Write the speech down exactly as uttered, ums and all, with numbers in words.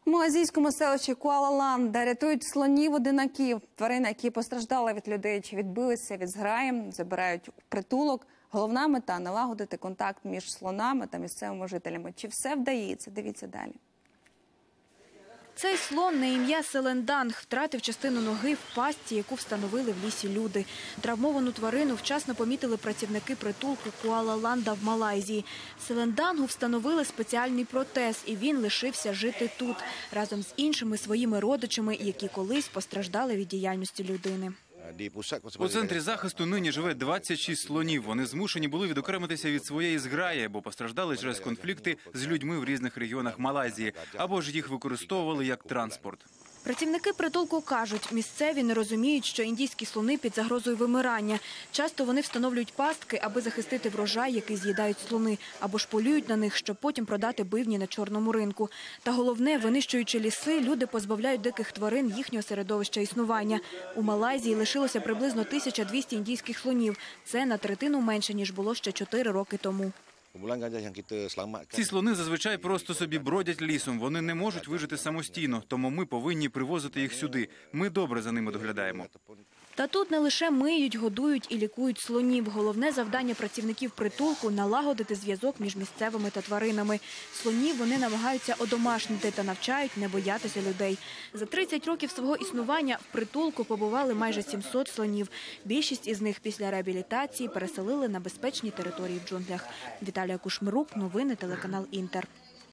У малайзійському селищі Куала-Лан, де рятують слонів-одинаків, тварин, які постраждали від людей чи відбилися від зграї, забирають у притулок. Головна мета – налагодити контакт між слонами та місцевими жителями. Чи все вдається? Дивіться далі. Цей слон на ім'я Селенданг втратив частину ноги в пастці, яку встановили в лісі люди. Травмовану тварину вчасно помітили працівники притулку Куала-Ланда в Малайзії. Селендангу встановили спеціальний протез, і він лишився жити тут, разом з іншими своїми родичами, які колись постраждали від діяльності людини. У центрі захисту нині живе двадцять шість слонів. Вони змушені були відокремитися від своєї зграї, бо постраждали через конфлікти з людьми в різних регіонах Малайзії, або ж їх використовували як транспорт. Працівники притулку кажуть, місцеві не розуміють, що індійські слони під загрозою вимирання. Часто вони встановлюють пастки, аби захистити врожай, який з'їдають слони, або ж полюють на них, щоб потім продати бивні на чорному ринку. Та головне, винищуючи ліси, люди позбавляють диких тварин їхнього середовища існування. У Малайзії лишилося приблизно тисяча двісті індійських слонів. Це на третину менше, ніж було ще чотири роки тому. Ці слони зазвичай просто собі бродять лісом, вони не можуть вижити самостійно, тому ми повинні привозити їх сюди. Ми добре за ними доглядаємо. Та тут не лише миють, годують і лікують слонів. Головне завдання працівників притулку – налагодити зв'язок між місцевими та тваринами. Слонів вони намагаються одомашнити та навчають не боятися людей. За тридцять років свого існування в притулку побували майже сімсот слонів. Більшість із них після реабілітації переселили на безпечні території в джунглях. Віталія Кушмирук, новини, телеканал «Інтер».